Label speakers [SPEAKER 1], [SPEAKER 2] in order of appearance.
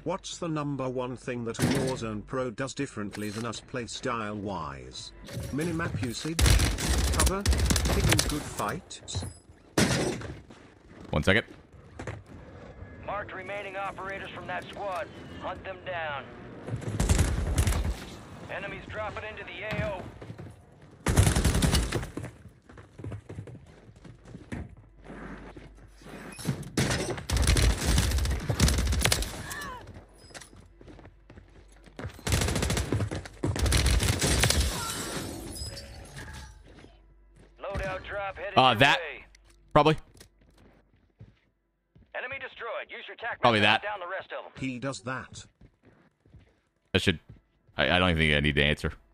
[SPEAKER 1] What's the number one thing that a Warzone Pro does differently than us playstyle-wise? Minimap usage? Cover? Picking good fights?
[SPEAKER 2] 1 second.
[SPEAKER 3] Marked remaining operators from that squad. Hunt them down. Enemies dropping into the AO. Loadout drop headed your
[SPEAKER 2] That.
[SPEAKER 3] way.
[SPEAKER 2] Probably.
[SPEAKER 3] Enemy destroyed. Use your tac
[SPEAKER 2] Probably
[SPEAKER 3] map
[SPEAKER 2] that.
[SPEAKER 3] down the rest of them.
[SPEAKER 1] He does that.
[SPEAKER 2] I don't even think I need to answer.